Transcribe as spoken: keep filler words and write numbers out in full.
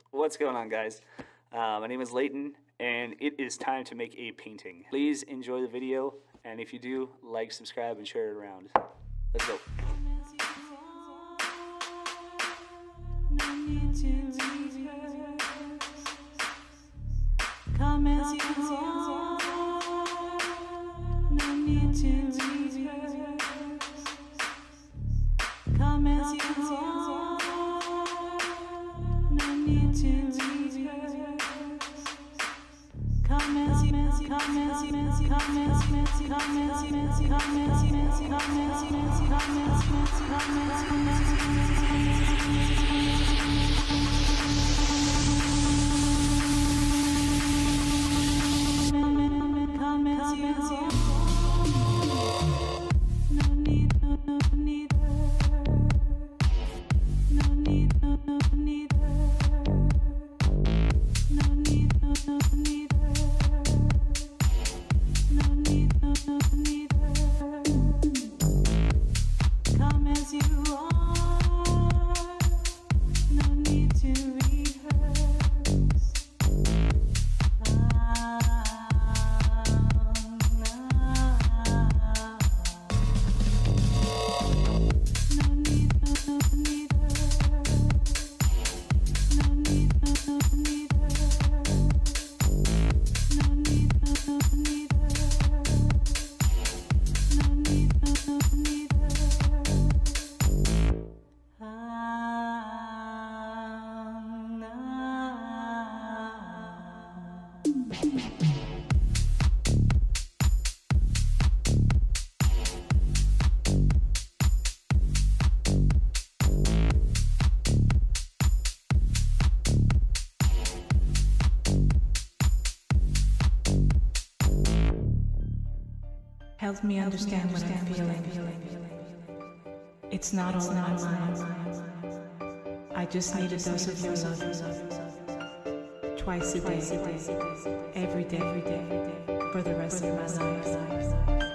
What's going on, guys? Uh, my name is Leighton, and it is time to make a painting. Please enjoy the video, and if you do, like, subscribe, and share it around. Let's go. Come as you are, no need to rehearse. Come as you are, no need to rehearse. Come as you, come as you, come as you, come as you, come as you, come as you, come as you, come as you, come as you, come as Help me understand what I'm feeling. It's not all in my mind. I just need a dose of your love. Twice a day, every day, for the rest of my life.